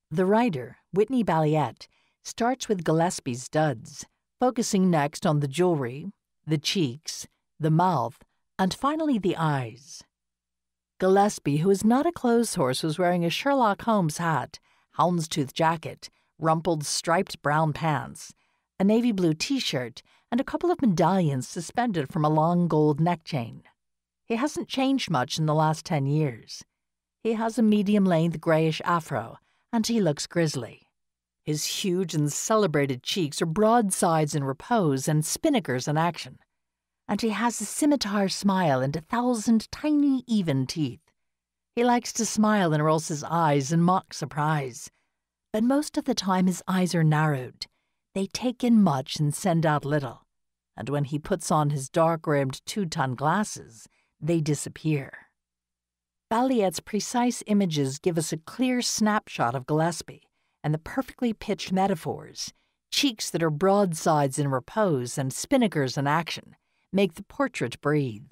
The writer, Whitney Balliet, starts with Gillespie's duds, focusing next on the jewelry, the cheeks, the mouth, and finally the eyes. Gillespie, who is not a clothes horse, was wearing a Sherlock Holmes hat, houndstooth jacket, rumpled striped brown pants, a navy blue T-shirt, and a couple of medallions suspended from a long gold neck chain. He hasn't changed much in the last ten years. He has a medium-length grayish afro, and he looks grisly. His huge and celebrated cheeks are broadsides in repose and spinnakers in action. And he has a scimitar smile and a thousand tiny, even teeth. He likes to smile and rolls his eyes in mock surprise. But most of the time his eyes are narrowed. They take in much and send out little. And when he puts on his dark-rimmed two-ton glasses, they disappear. Balliet's precise images give us a clear snapshot of Gillespie and the perfectly pitched metaphors, cheeks that are broadsides in repose and spinnakers in action, make the portrait breathe.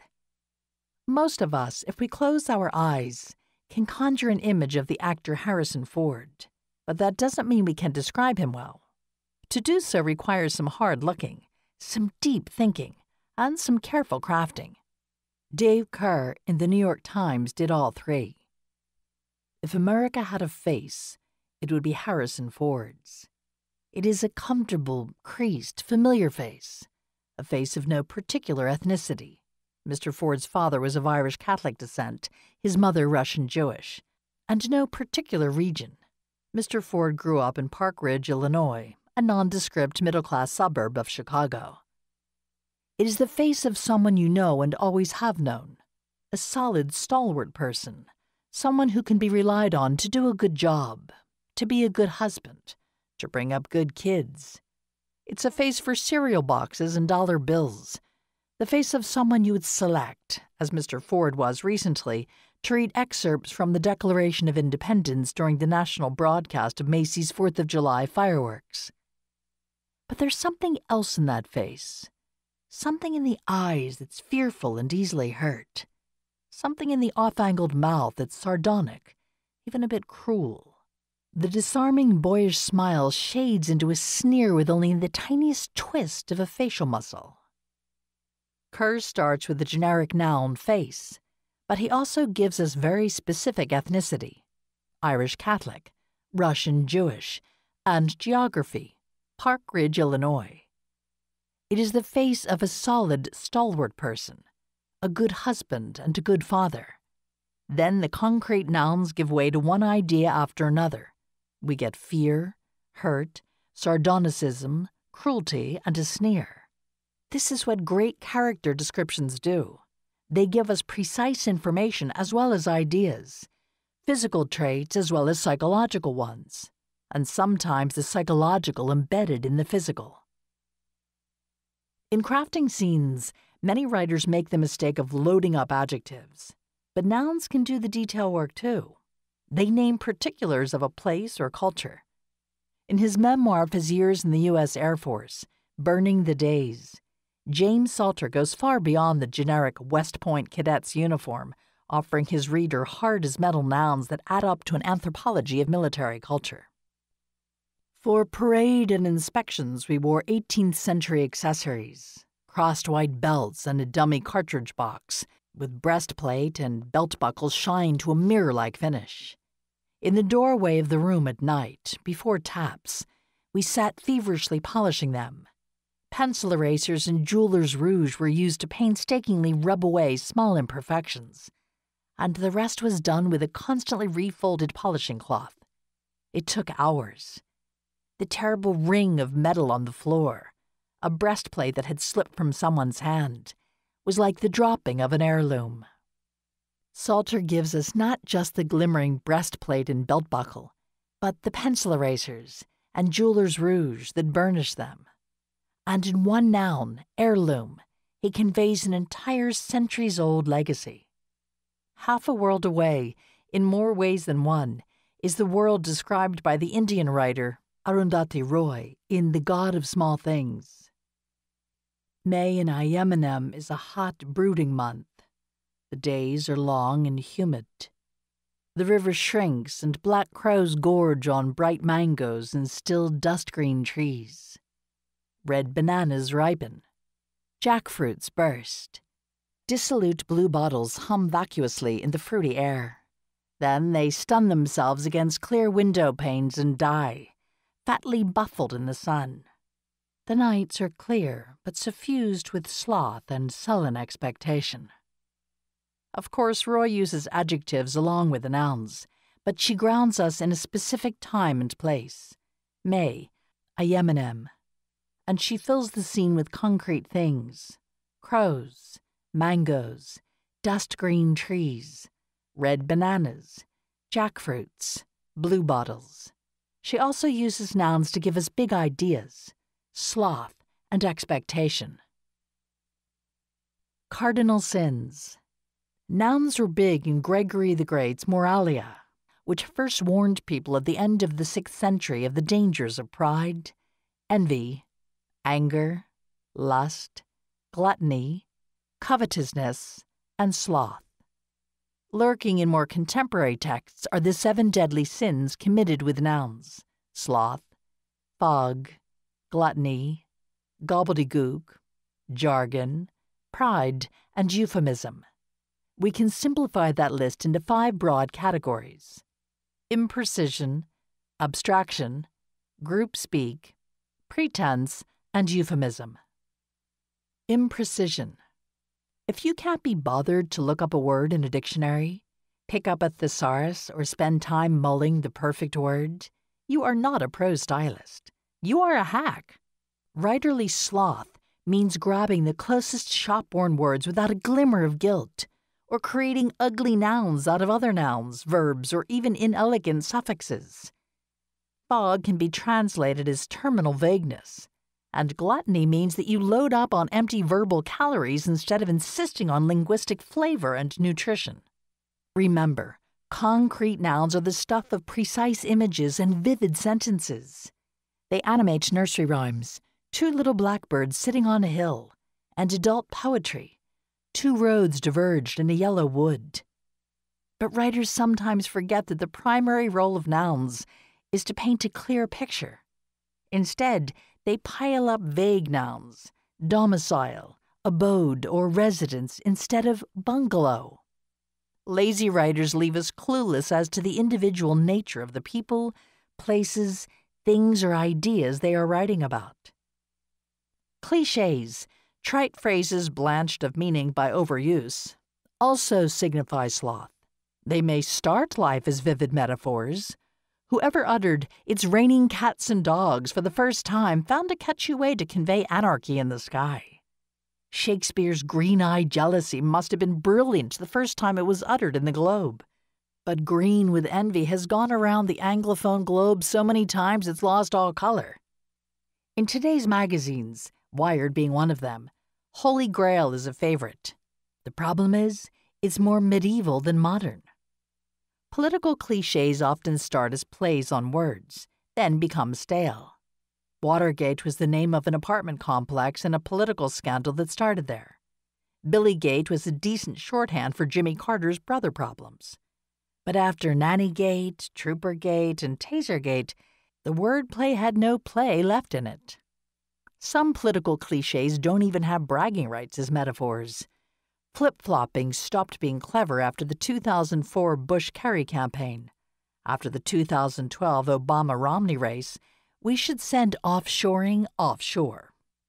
Most of us, if we close our eyes, can conjure an image of the actor Harrison Ford, but that doesn't mean we can describe him well. To do so requires some hard looking, some deep thinking, and some careful crafting. Dave Kerr in the New York Times did all three. If America had a face, it would be Harrison Ford's. It is a comfortable, creased, familiar face, a face of no particular ethnicity. Mister Ford's father was of Irish Catholic descent, his mother Russian Jewish, and no particular region. Mister Ford grew up in Park Ridge, Illinois, a nondescript middle-class suburb of Chicago. It is the face of someone you know and always have known, a solid, stalwart person, someone who can be relied on to do a good job, to be a good husband, to bring up good kids. It's a face for cereal boxes and dollar bills, the face of someone you would select, as Mister Ford was recently, to read excerpts from the Declaration of Independence during the national broadcast of Macy's fourth of July fireworks. But there's something else in that face, something in the eyes that's fearful and easily hurt, something in the off-angled mouth that's sardonic, even a bit cruel. The disarming boyish smile shades into a sneer with only the tiniest twist of a facial muscle. Kerr starts with the generic noun face, but he also gives us very specific ethnicity: Irish Catholic, Russian Jewish, and geography, Park Ridge, Illinois. It is the face of a solid, stalwart person, a good husband and a good father. Then the concrete nouns give way to one idea after another. We get fear, hurt, sardonicism, cruelty, and a sneer. This is what great character descriptions do. They give us precise information as well as ideas, physical traits as well as psychological ones, and sometimes the psychological embedded in the physical. In crafting scenes, many writers make the mistake of loading up adjectives, but nouns can do the detail work too. They name particulars of a place or culture. In his memoir of his years in the U S Air Force, Burning the Days, James Salter goes far beyond the generic West Point cadet's uniform, offering his reader hard-as-metal nouns that add up to an anthropology of military culture. For parade and inspections, we wore eighteenth century accessories, crossed white belts and a dummy cartridge box, with breastplate and belt buckles shine to a mirror-like finish. In the doorway of the room at night, before taps, we sat feverishly polishing them. Pencil erasers and jeweler's rouge were used to painstakingly rub away small imperfections, and the rest was done with a constantly refolded polishing cloth. It took hours. The terrible ring of metal on the floor, a breastplate that had slipped from someone's hand, was like the dropping of an heirloom. Salter gives us not just the glimmering breastplate and belt buckle, but the pencil erasers and jeweler's rouge that burnish them. And in one noun, heirloom, he conveys an entire centuries-old legacy. Half a world away, in more ways than one, is the world described by the Indian writer Arundhati Roy in The God of Small Things. May in Yemenem is a hot, brooding month. The days are long and humid. The river shrinks and black crows gorge on bright mangoes and still dust-green trees. Red bananas ripen. Jackfruits burst. Dissolute blue bottles hum vacuously in the fruity air. Then they stun themselves against clear window panes and die, fatly buffled in the sun. The nights are clear, but suffused with sloth and sullen expectation. Of course, Roy uses adjectives along with the nouns, but she grounds us in a specific time and place. May, a Yemenem. And she fills the scene with concrete things. Crows, mangoes, dust-green trees, red bananas, jackfruits, blue bottles. She also uses nouns to give us big ideas, sloth and expectation. Cardinal sins. Nouns were big in Gregory the Great's Moralia, which first warned people at the end of the sixth century of the dangers of pride, envy, anger, lust, gluttony, covetousness, and sloth. Lurking in more contemporary texts are the seven deadly sins committed with nouns: sloth, fog, gluttony, gobbledygook, jargon, pride, and euphemism. We can simplify that list into five broad categories: imprecision, abstraction, group speak, pretense, and euphemism. Imprecision. If you can't be bothered to look up a word in a dictionary, pick up a thesaurus, or spend time mulling the perfect word, you are not a prose stylist. You are a hack. Writerly sloth means grabbing the closest shop-worn words without a glimmer of guilt, or creating ugly nouns out of other nouns, verbs, or even inelegant suffixes. Fog can be translated as terminal vagueness, and gluttony means that you load up on empty verbal calories instead of insisting on linguistic flavor and nutrition. Remember, concrete nouns are the stuff of precise images and vivid sentences. They animate nursery rhymes, two little blackbirds sitting on a hill, and adult poetry, two roads diverged in a yellow wood. But writers sometimes forget that the primary role of nouns is to paint a clear picture. Instead, they pile up vague nouns, domicile, abode, or residence instead of bungalow. Lazy writers leave us clueless as to the individual nature of the people, places, things, or ideas they are writing about. Clichés, trite phrases blanched of meaning by overuse, also signify sloth. They may start life as vivid metaphors. Whoever uttered, "It's raining cats and dogs," for the first time found a catchy way to convey anarchy in the sky. Shakespeare's green-eyed jealousy must have been brilliant the first time it was uttered in the Globe. But green with envy has gone around the Anglophone globe so many times it's lost all color. In today's magazines, Wired being one of them, Holy Grail is a favorite. The problem is, it's more medieval than modern. Political clichés often start as plays on words, then become stale. Watergate was the name of an apartment complex and a political scandal that started there. Billygate was a decent shorthand for Jimmy Carter's brother problems. But after Nannygate, Troopergate, and Tasergate, the wordplay had no play left in it. Some political clichés don't even have bragging rights as metaphors. Flip-flopping stopped being clever after the two thousand four Bush-Kerry campaign. After the two thousand twelve Obama-Romney race, we should send offshoring offshore.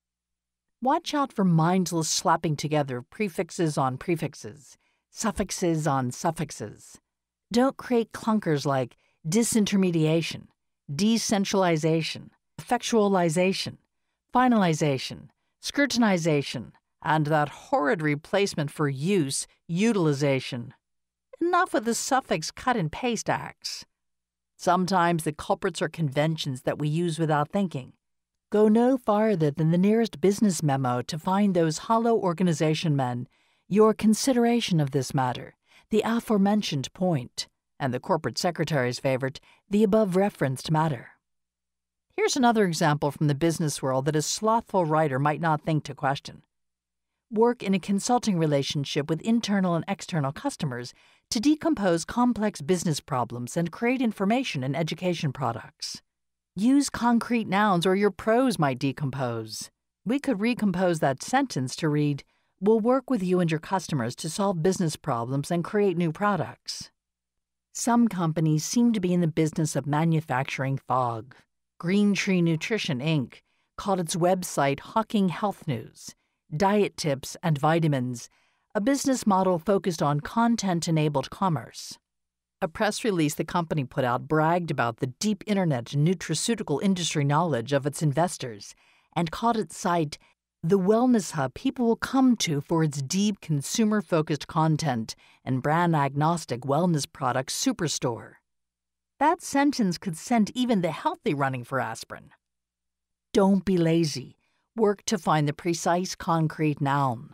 Watch out for mindless slapping together of prefixes on prefixes, suffixes on suffixes. Don't create clunkers like disintermediation, decentralization, effectualization, finalization, scrutinization, and that horrid replacement for use, utilization. Enough with the suffix cut and paste acts. Sometimes the culprits are conventions that we use without thinking. Go no farther than the nearest business memo to find those hollow organization men, your consideration of this matter, the aforementioned point, and the corporate secretary's favorite, the above-referenced matter. Here's another example from the business world that a slothful writer might not think to question. work in a consulting relationship with internal and external customers to decompose complex business problems and create information and education products. Use concrete nouns or your prose might decompose. We could recompose that sentence to read, "We'll work with you and your customers to solve business problems and create new products." Some companies seem to be in the business of manufacturing fog. Green Tree Nutrition, Incorporated called its website Hawking Health News, Diet Tips and Vitamins, a business model focused on content-enabled commerce. A press release the company put out bragged about the deep internet and nutraceutical industry knowledge of its investors and called its site the wellness hub people will come to for its deep consumer-focused content and brand-agnostic wellness products superstore. That sentence could send even the healthy running for aspirin. Don't be lazy. Work to find the precise concrete noun.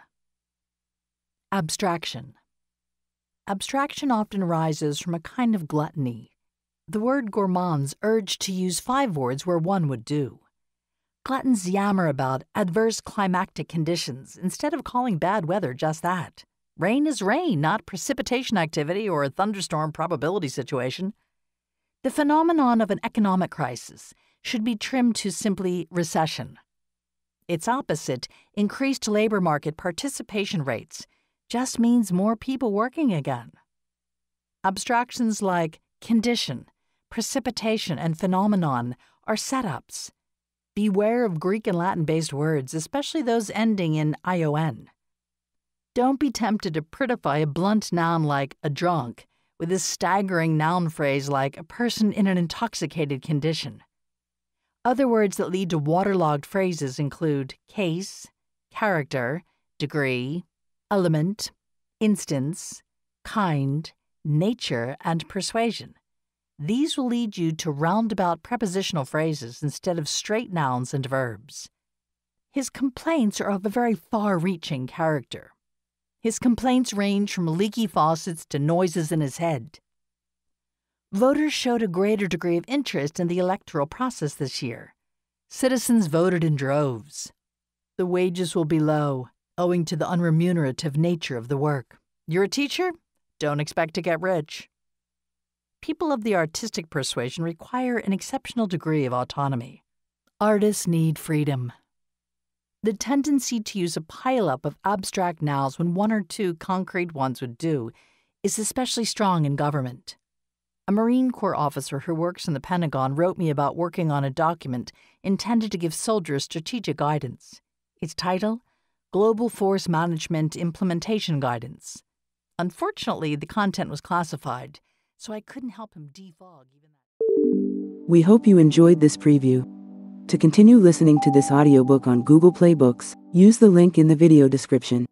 Abstraction. Abstraction often arises from a kind of gluttony. The word gourmands urge to use five words where one would do. Gluttons yammer about adverse climactic conditions instead of calling bad weather just that. Rain is rain, not precipitation activity or a thunderstorm probability situation. The phenomenon of an economic crisis should be trimmed to simply recession. Its opposite, increased labor market participation rates, just means more people working again. Abstractions like condition, precipitation, and phenomenon are setups. Beware of Greek and Latin-based words, especially those ending in ion. Don't be tempted to prettify a blunt noun like a drunk with a staggering noun phrase like a person in an intoxicated condition. Other words that lead to waterlogged phrases include case, character, degree, element, instance, kind, nature, and persuasion. These will lead you to roundabout prepositional phrases instead of straight nouns and verbs. His complaints are of a very far-reaching character. His complaints range from leaky faucets to noises in his head. Voters showed a greater degree of interest in the electoral process this year. Citizens voted in droves. The wages will be low, owing to the unremunerative nature of the work. You're a teacher? Don't expect to get rich. People of the artistic persuasion require an exceptional degree of autonomy. Artists need freedom. The tendency to use a pileup of abstract nouns when one or two concrete ones would do is especially strong in government. A Marine Corps officer who works in the Pentagon wrote me about working on a document intended to give soldiers strategic guidance. Its title, Global Force Management Implementation Guidance. Unfortunately, the content was classified, so I couldn't help him defog even that. We hope you enjoyed this preview. To continue listening to this audiobook on Google Play Books, use the link in the video description.